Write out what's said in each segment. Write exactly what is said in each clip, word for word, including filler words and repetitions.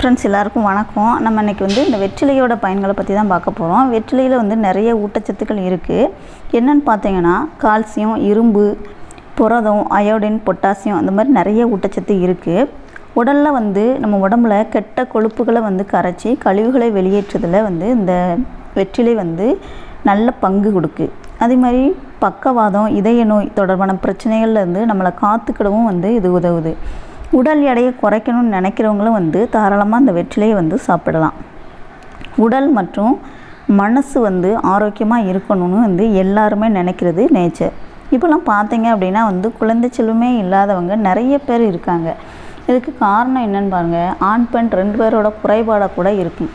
Friends எல்லாருக்கும் வணக்கம். நம்ம இன்றைக்கி வந்து இந்த வெற்றிலையோட பயன்களை பற்றி தான் பார்க்க போகிறோம். வெற்றிலையில் வந்து நிறைய ஊட்டச்சத்துக்கள் இருக்குது. என்னென்னு பார்த்தீங்கன்னா கால்சியம், இரும்பு, புரதம், அயோடின், பொட்டாசியம் அந்த மாதிரி நிறைய ஊட்டச்சத்து இருக்குது. உடலில் வந்து நம்ம உடம்புல கெட்ட கொழுப்புகளை வந்து கரைச்சி கழிவுகளை வெளியேற்றுறதில் வந்து இந்த வெற்றிலை வந்து நல்ல பங்கு கொடுக்கு. அதே மாதிரி பக்கவாதம், இதய நோய் தொடர்பான பிரச்சனைகள்லேருந்து நம்மளை காத்துக்கிடவும் வந்து இது உதவுது. உடல் எடையை குறைக்கணும்னு நினைக்கிறவங்களும் வந்து தாராளமாக அந்த வெற்றிலையை வந்து சாப்பிடலாம். உடல் மற்றும் மனசு வந்து ஆரோக்கியமாக இருக்கணும்னு வந்து எல்லாருமே நினைக்கிறது நேச்சர். இப்போலாம் பார்த்தீங்க அப்படின்னா வந்து குழந்தை செல்வமே இல்லாதவங்க நிறைய பேர் இருக்காங்க. இதுக்கு காரணம் என்னன்னு பாருங்கள், ஆண் பெண் ரெண்டு பேரோட குறைபாடாக கூட இருக்கும்.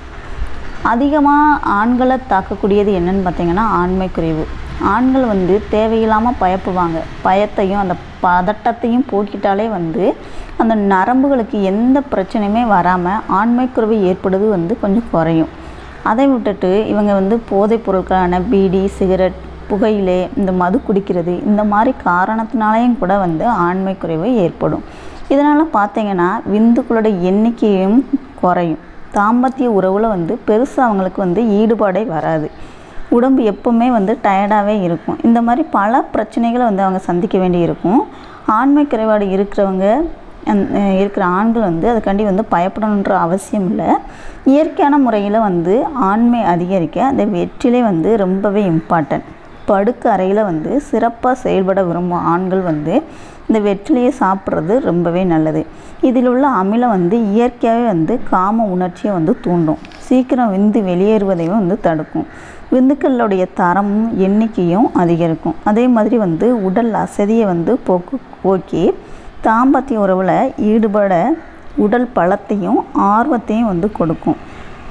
அதிகமாக ஆண்களை தாக்கக்கூடியது என்னன்னு பார்த்தீங்கன்னா ஆண்மை குறைவு. ஆண்கள் வந்து தேவையில்லாமல் பயப்புவாங்க. பயத்தையும் அந்த பதட்டத்தையும் போக்கிட்டாலே வந்து அந்த நரம்புகளுக்கு எந்த பிரச்சனையுமே வராமல் ஆண்மை குறைவு ஏற்படுவது வந்து கொஞ்சம் குறையும். அதை விட்டுட்டு இவங்க வந்து போதைப் பொருட்களான பீடி, சிகரெட், புகையிலே, இந்த மது குடிக்கிறது இந்த மாதிரி காரணத்தினாலேயும் கூட வந்து ஆண்மை குறைவு ஏற்படும். இதனால் பார்த்தீங்கன்னா விந்துக்களோட எண்ணிக்கையும் குறையும். தாம்பத்திய உறவில் வந்து பெருசாக அவங்களுக்கு வந்து ஈடுபாடே வராது. உடம்பு எப்போவுமே வந்து டயர்டாகவே இருக்கும். இந்த மாதிரி பல பிரச்சனைகளை வந்து அவங்க சந்திக்க வேண்டி இருக்கும். ஆண்மை குறைபாடு இருக்கிறவங்க இருக்கிற ஆண்கள் வந்து அதுக்காண்டி வந்து பயப்படணுன்ற அவசியம் இல்லை. இயற்கையான முறையில் வந்து ஆண்மை அதிகரிக்க அந்த வெற்றிலை வந்து ரொம்பவே இம்பார்ட்டன்ட். படுக்க அறையில் வந்து சிறப்பாக செயல்பட விரும்பும் ஆண்கள் வந்து இந்த வெற்றிலையை சாப்பிட்றது ரொம்பவே நல்லது. இதில் உள்ள அமிலம் வந்து இயற்கையாகவே வந்து காம உணர்ச்சியை வந்து தூண்டும். சீக்கிரம் விந்து வெளியேறுவதையும் வந்து தடுக்கும். விந்துக்களுடைய தரமும் எண்ணிக்கையும் அதிகரிக்கும். அதே மாதிரி வந்து உடல் அசதியை வந்து போக்கு போக்கி தாம்பத்திய உறவில் ஈடுபட உடல் பலத்தையும் ஆர்வத்தையும் வந்து கொடுக்கும்.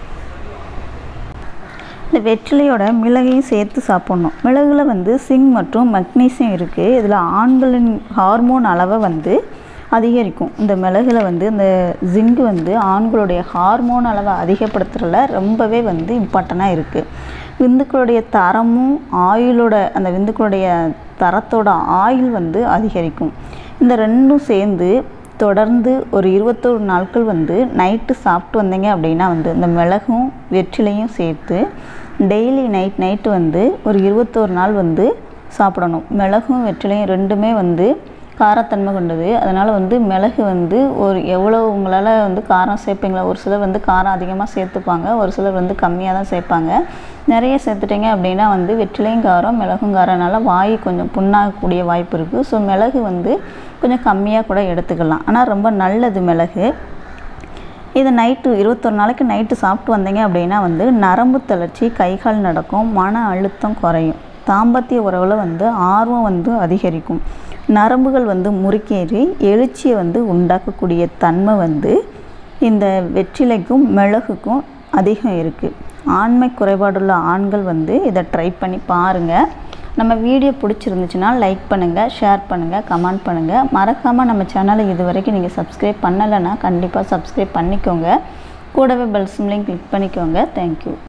இந்த வெற்றிலையோட மிளகையும் சேர்த்து சாப்பிட்ணும். மிளகுல வந்து சிங்க் மற்றும் மக்னீசியம் இருக்குது. இதில் ஆண்களின் ஹார்மோன் அளவை வந்து அதிகரிக்கும். இந்த மிளகுல வந்து இந்த ஜிங்கு வந்து ஆண்களுடைய ஹார்மோன் அளவை அதிகப்படுத்துறதுல ரொம்பவே வந்து இம்பார்ட்டண்ட்டாக இருக்குது. விந்துக்களுடைய தரமும் ஆயிலோட அந்த விந்துக்களுடைய தரத்தோட ஆயில் வந்து அதிகரிக்கும். இந்த ரெண்டும் சேர்ந்து தொடர்ந்து ஒரு இருபத்தோரு நாட்கள் வந்து நைட்டு சாப்பிட்டு வந்தீங்க அப்படின்னா வந்து இந்த மிளகும் வெற்றிலையும் சேர்த்து டெய்லி நைட் நைட்டு வந்து ஒரு இருபத்தோரு நாள் வந்து சாப்பிடணும். மிளகும் வெற்றிலையும் ரெண்டுமே வந்து காரத்தன்மை கொண்டது. அதனால் வந்து மிளகு வந்து ஒரு எவ்வளோ உங்களால் வந்து காரம் சேர்ப்பீங்களா, ஒரு சிலர் வந்து காரம் அதிகமாக சேர்த்துப்பாங்க, ஒரு சிலர் வந்து கம்மியாக தான் சேர்ப்பாங்க. நிறைய சேர்த்துட்டிங்க அப்படின்னா வந்து வெற்றிலையும் காரம் மிளகும் காரனால வாய் கொஞ்சம் புண்ணாகக்கூடிய வாய்ப்பு இருக்குது. ஸோ மிளகு வந்து கொஞ்சம் கம்மியாக கூட எடுத்துக்கலாம். ஆனால் ரொம்ப நல்லது மிளகு. இது நைட்டு இருபத்தொரு நாளைக்கு நைட்டு சாப்பிட்டு வந்தீங்க அப்படின்னா வந்து நரம்பு தளர்ச்சி, கைகால் நடக்கும், மன அழுத்தம் குறையும், தாம்பத்திய உறவில் வந்து ஆர்வம் வந்து அதிகரிக்கும், நரம்புகள் வந்து முறுக்கேறி எழுச்சியை வந்து உண்டாக்கக்கூடிய தன்மை வந்து இந்த வெற்றிலைக்கும் மிளகுக்கும் அதிகம் இருக்குது. ஆண்மை குறைபாடுள்ள ஆண்கள் வந்து இதை ட்ரை பண்ணி பாருங்கள். நம்ம வீடியோ பிடிச்சிருந்துச்சுன்னா லைக் பண்ணுங்கள், ஷேர் பண்ணுங்கள், கமெண்ட் பண்ணுங்கள். மறக்காமல் நம்ம சேனலை இது வரைக்கும் நீங்கள் சப்ஸ்கிரைப் பண்ணலைன்னா கண்டிப்பாக சப்ஸ்கிரைப் பண்ணிக்கோங்க. கூடவே பெல் சிம்லையும் கிளிக் பண்ணிக்கோங்க. தேங்க்யூ.